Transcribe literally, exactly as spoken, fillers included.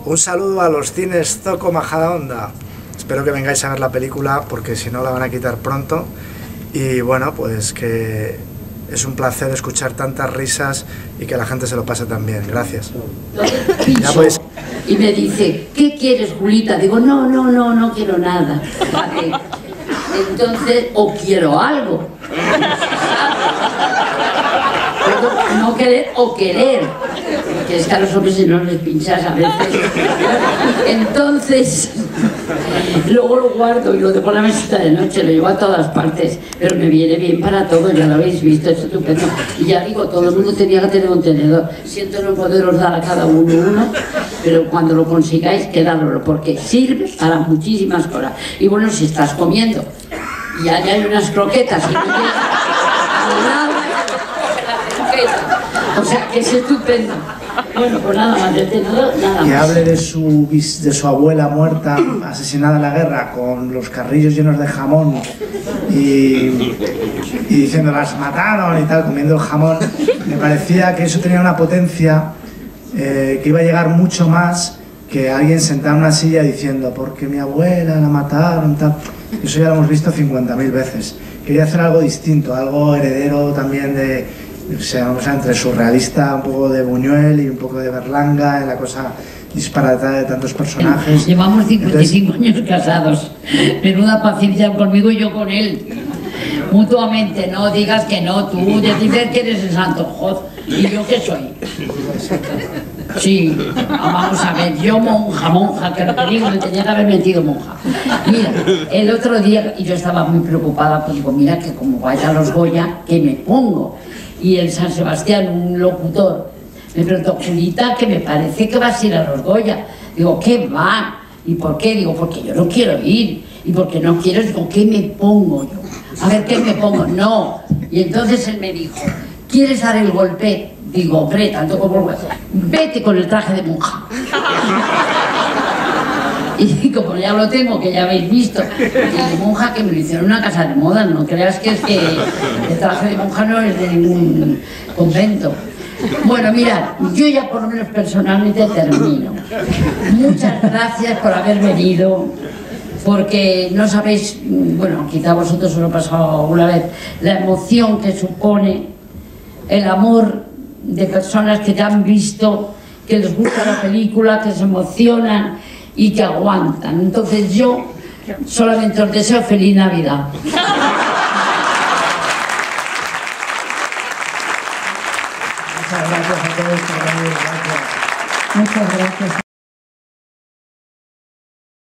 Un saludo a los cines Zoco Majadahonda. Espero que vengáis a ver la película porque si no la van a quitar pronto. Y bueno, pues que es un placer escuchar tantas risas y que la gente se lo pase tan bien. Gracias. Ya pues. Y me dice, ¿qué quieres, Julita? Digo, no, no, no, no quiero nada. Vale. Entonces, o quiero algo. Puedo no querer o querer. Porque es que a los hombres si no les pinchas a veces. Entonces, luego lo guardo y lo dejo en la mesita de noche, lo llevo a todas partes, pero me viene bien para todo, ya lo habéis visto, es estupendo. Y ya digo, todo el mundo tenía que tener un tenedor. Siento no poderos dar a cada uno uno, pero cuando lo consigáis, quedadlo, porque sirve para muchísimas cosas. Y bueno, si estás comiendo y allá hay unas croquetas y no tienes nada, o sea, que es estupendo. Bueno, pues nada más, del tenedor, nada más. Que hable de su, de su abuela muerta, asesinada en la guerra, con los carrillos llenos de jamón y, y diciendo las mataron y tal, comiendo el jamón. Me parecía que eso tenía una potencia, eh, que iba a llegar mucho más que alguien sentado en una silla diciendo porque mi abuela la mataron, tal. Eso ya lo hemos visto cincuenta mil veces. Quería hacer algo distinto, algo heredero también de... O sea, o sea, entre surrealista, un poco de Buñuel y un poco de Berlanga, en la cosa disparatada de tantos personajes. Llevamos cincuenta y cinco Entonces... años casados. Menuda paciencia conmigo y yo con él. Mutuamente, no digas que no, tú dices que eres el santo, joder. ¿Y yo qué soy? Sí, vamos a ver, yo monja, monja, que lo que digo, me tenía que haber metido monja. Mira, el otro día, y yo estaba muy preocupada, pues digo, mira que como vaya a los Goya, ¿qué me pongo? Y en San Sebastián, un locutor, me preguntó, Julita, que me parece que vas a ir a los Goya. Digo, ¿qué va? ¿Y por qué? Digo, porque yo no quiero ir. Y porque no quiero, digo, ¿qué me pongo yo? A ver, ¿qué me pongo? No. Y entonces él me dijo, ¿quieres dar el golpe? Digo, hombre, tanto como... Vete con el traje de monja. Y como ya lo tengo, que ya habéis visto, el de monja que me lo hicieron en una casa de moda, no creas que es que el traje de monja no es de ningún convento. Bueno, mirad, yo ya por lo menos personalmente termino. Muchas gracias por haber venido, porque no sabéis, bueno, quizá a vosotros os lo he pasado alguna vez, la emoción que supone el amor de personas que te han visto, que les gusta la película, que se emocionan y que aguantan. Entonces yo solamente os deseo feliz Navidad. Muchas gracias a todos por venir. Gracias. Muchas gracias.